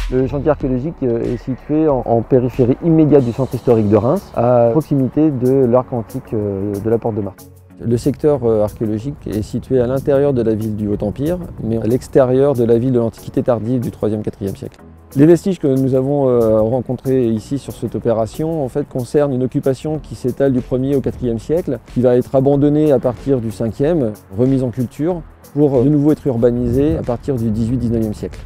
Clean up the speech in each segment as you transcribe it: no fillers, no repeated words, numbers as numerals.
Le chantier archéologique est situé en périphérie immédiate du centre historique de Reims, à proximité de l'arc antique de la Porte de Mars. Le secteur archéologique est situé à l'intérieur de la ville du Haut-Empire, mais à l'extérieur de la ville de l'Antiquité tardive du 3e, 4e siècle. Les vestiges que nous avons rencontrés ici sur cette opération en fait, concernent une occupation qui s'étale du 1er au 4e siècle, qui va être abandonnée à partir du 5e, remise en culture, pour de nouveau être urbanisée à partir du 18-19e siècle.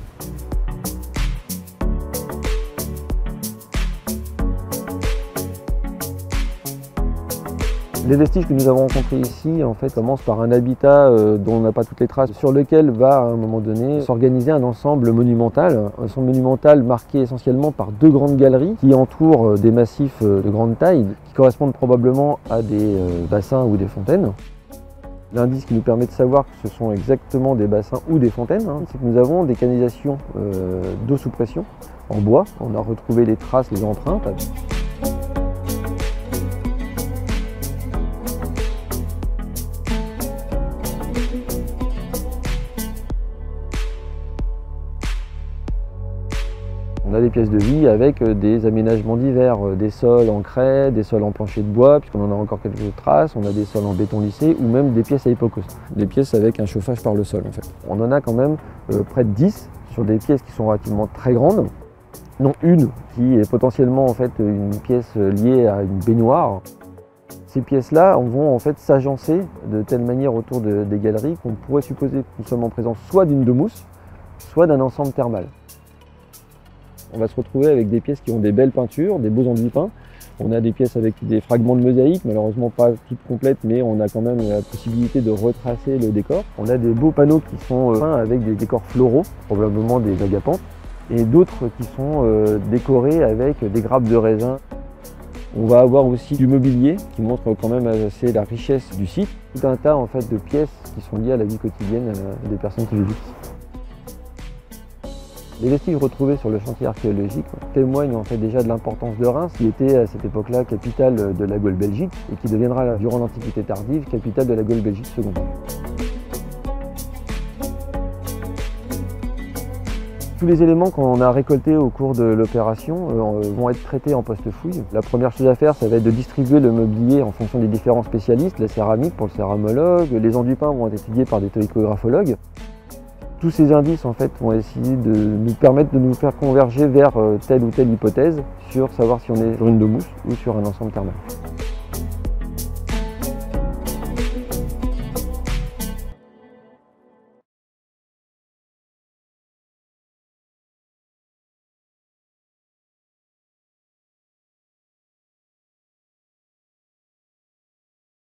Les vestiges que nous avons rencontrés ici en fait, commencent par un habitat dont on n'a pas toutes les traces, sur lequel va à un moment donné s'organiser un ensemble monumental marqué essentiellement par deux grandes galeries qui entourent des massifs de grande taille, qui correspondent probablement à des bassins ou des fontaines. L'indice qui nous permet de savoir que ce sont exactement des bassins ou des fontaines, c'est que nous avons des canalisations d'eau sous pression en bois. On a retrouvé les traces, les empreintes. On a des pièces de vie avec des aménagements divers, des sols en craie, des sols en plancher de bois, puisqu'on en a encore quelques traces, on a des sols en béton lissé ou même des pièces à hypocaustes, des pièces avec un chauffage par le sol en fait. On en a quand même près de 10 sur des pièces qui sont relativement très grandes, dont une qui est potentiellement en fait une pièce liée à une baignoire. Ces pièces-là vont en fait s'agencer de telle manière autour des galeries qu'on pourrait supposer que nous sommes en présence soit d'une domus, soit d'un ensemble thermal. On va se retrouver avec des pièces qui ont des belles peintures, des beaux enduits peints. On a des pièces avec des fragments de mosaïque, malheureusement pas toutes complètes, mais on a quand même la possibilité de retracer le décor. On a des beaux panneaux qui sont peints avec des décors floraux, probablement des agapanthes, et d'autres qui sont décorés avec des grappes de raisin. On va avoir aussi du mobilier qui montre quand même assez la richesse du site. Tout un tas en fait, de pièces qui sont liées à la vie quotidienne des personnes qui vivent ici. Les vestiges retrouvés sur le chantier archéologique témoignent en fait déjà de l'importance de Reims, qui était à cette époque-là capitale de la Gaule belgique et qui deviendra durant l'Antiquité tardive capitale de la Gaule belgique seconde. Tous les éléments qu'on a récoltés au cours de l'opération vont être traités en post-fouille. La première chose à faire, ça va être de distribuer le mobilier en fonction des différents spécialistes, la céramique pour le céramologue, les enduits peints vont être étudiés par des toïcographologues. Tous ces indices en fait, vont essayer de nous permettre de nous faire converger vers telle ou telle hypothèse sur savoir si on est sur une domus ou sur un ensemble thermal.